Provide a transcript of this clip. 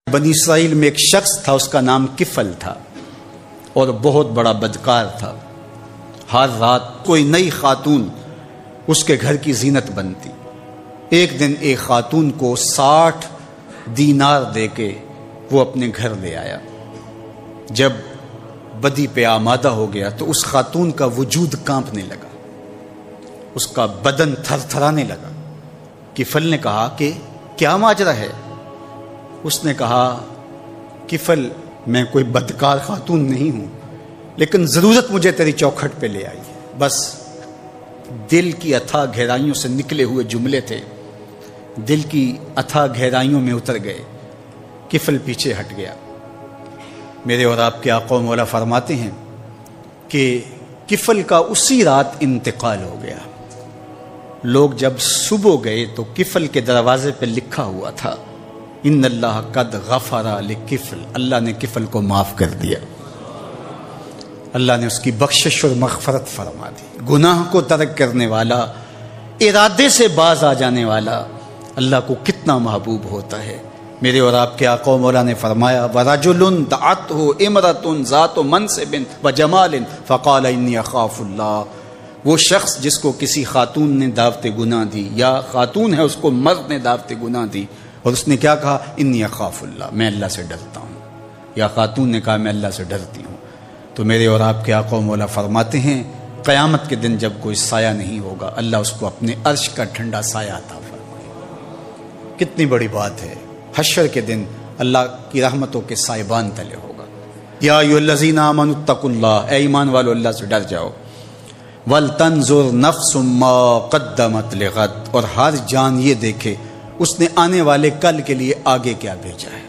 بنی اسرائیل میں ایک شخص تھا، اس کا نام کفل تھا اور بہت بڑا بدکار تھا۔ ہر رات کوئی نئی خاتون اس کے گھر کی زینت بنتی۔ ایک دن ایک خاتون کو 60 دینار دے کے وہ اپنے گھر لے آیا۔ جب بدی پہ آمادہ ہو گیا تو اس خاتون کا وجود کانپنے لگا، اس کا بدن تھر تھرانے لگا۔ کفل نے کہا کہ کیا ماجرا ہے؟ اس نے کہا کفل، میں کوئی بدکار خاتون نہیں ہوں، لیکن ضرورت مجھے تیری چوکھٹ پہ لے آئی ہے۔ بس دل کی اتھا گہرائیوں سے نکلے ہوئے جملے تھے، دل کی اتھا گہرائیوں میں اتر گئے۔ کفل پیچھے ہٹ گیا۔ میرے اور آپ کے آقا و مولا فرماتے ہیں کہ کفل کا اسی رات انتقال ہو گیا۔ لوگ جب صبح گئے تو کفل کے دروازے پہ لکھا ہوا تھا ان اللہ قد غفر لکفل، اللہ نے کفل کو معاف کر دیا، اللہ نے اس کی بخشش اور مغفرت فرما دی۔ گناہ کو ترک کرنے والا، ارادے سے باز آ جانے والا اللہ کو کتنا محبوب ہوتا ہے۔ میرے اور آپ کے آقا و مولا نے فرمایا وَرَجُلٌ دَعَتْهُ امْرَأَةٌ ذَاتُ مَنْصِبٍ وَجَمَالٍ فَقَالَ إِنِّي أَخَافُ اللَّهَ۔ وہ شخص جس کو کسی خاتون نے دعوت گناہ دی، یا خاتون ہے اس کو مرد نے دعوت گناہ دی، اور اس نے کیا کہا؟ انی اخاف اللہ، میں اللہ سے ڈرتا ہوں، یا خاتون نے کہا میں اللہ سے ڈرتی ہوں۔ تو میرے اور آپ کے آقا و مولا فرماتے ہیں قیامت کے دن جب کوئی سایہ نہیں ہوگا، اللہ اس کو اپنے عرش کا ٹھنڈا سایہ عطا فرمائے گا۔ کتنی بڑی بات ہے، حشر کے دن اللہ کی رحمتوں کے سائبان تلے ہوگا۔ یا ایھا الذین آمنوا اتقوا اللہ، اے ایمان والو اللہ سے ڈر جاؤ۔ وَلْتَنْظُرْ نَفْسٌ مَّا قَدَّمَتْ لِغَدٍ، اور ہر جان یہ دیکھے اس نے آنے والے کل کے لیے آگے کیا بھیجا ہے۔